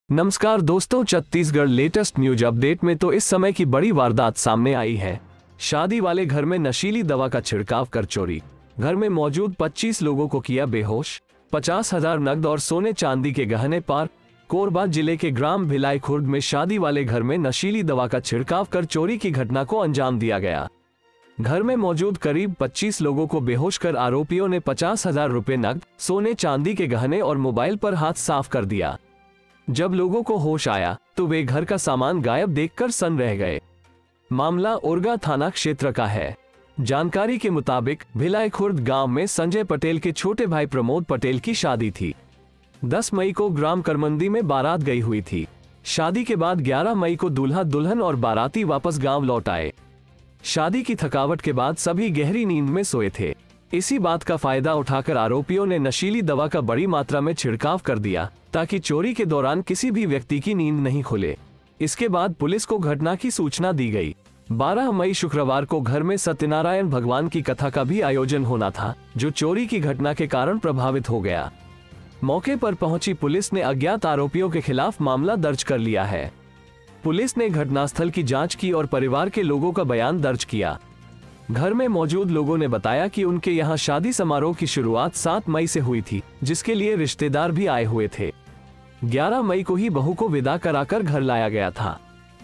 नमस्कार दोस्तों, Chhattisgarh latest news update में तो इस समय की बड़ी वारदात सामने आई है। शादी वाले घर में नशीली दवा का छिड़काव कर चोरी। घर में मौजूद 25 लोगों को किया बेहोश। 50,000 नकद और सोने चांदी के गहने पार। कोरबा जिले के ग्राम भिलाई खुर्द में शादी वाले घर में नशीली दवा का छिड़काव कर चोरी की घटना को अंजाम दिया गया। घर में मौजूद करीब 25 लोगों को बेहोश कर आरोपियों ने 50,000 रुपए नकद, सोने चांदी के गहने और मोबाइल पर हाथ साफ कर दिया। जब लोगों को होश आया तो वे घर का सामान गायब देखकर सन्न रह गए। मामला ओरगा थाना क्षेत्र का है। जानकारी के मुताबिक भिलाई खुर्द गांव में संजय पटेल के छोटे भाई प्रमोद पटेल की शादी थी। 10 मई को ग्राम करमंदी में बारात गई हुई थी। शादी के बाद 11 मई को दूल्हा दुल्हन और बाराती वापस गांव लौट आए। शादी की थकावट के बाद सभी गहरी नींद में सोए थे। इसी बात का फायदा उठाकर आरोपियों ने नशीली दवा का बड़ी मात्रा में छिड़काव कर दिया ताकि चोरी के दौरान किसी भी व्यक्ति की नींद नहीं खुले। इसके बाद पुलिस को घटना की सूचना दी गई। 12 मई शुक्रवार को घर में सत्यनारायण भगवान की कथा का भी आयोजन होना था, जो चोरी की घटना के कारण प्रभावित हो गया। मौके पर पहुंची पुलिस ने अज्ञात आरोपियों के खिलाफ मामला दर्ज कर लिया है। पुलिस ने घटनास्थल की जांच की और परिवार के लोगों का बयान दर्ज किया। घर में मौजूद लोगों ने बताया कि उनके यहां शादी समारोह की शुरुआत 7 मई से हुई थी, जिसके लिए रिश्तेदार भी आए हुए थे। 11 मई को ही बहू को विदा कराकर घर लाया गया था।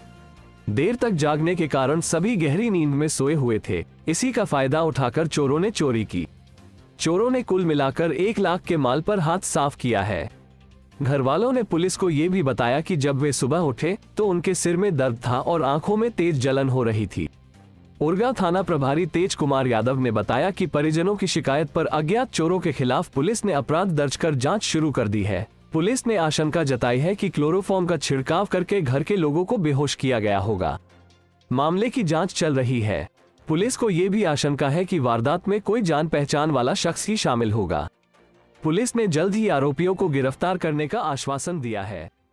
देर तक जागने के कारण सभी गहरी नींद में सोए हुए थे। इसी का फायदा उठाकर चोरों ने चोरी की। चोरों ने कुल मिलाकर 1 लाख के माल पर हाथ साफ किया है। घर वालों ने पुलिस को यह भी बताया कि जब वे सुबह उठे तो उनके सिर में दर्द था और आंखों में तेज जलन हो रही थी। ओरगा थाना प्रभारी तेज कुमार यादव ने बताया कि परिजनों की शिकायत पर अज्ञात चोरों के खिलाफ पुलिस ने अपराध दर्ज कर जांच शुरू कर दी है। पुलिस ने आशंका जताई है कि क्लोरोफॉर्म का छिड़काव करके घर के लोगों को बेहोश किया गया होगा। मामले की जांच चल रही है। पुलिस को यह भी आशंका है कि वारदात में कोई जान पहचान वाला शख्स ही शामिल होगा। पुलिस ने जल्द ही आरोपियों को गिरफ्तार करने का आश्वासन दिया है।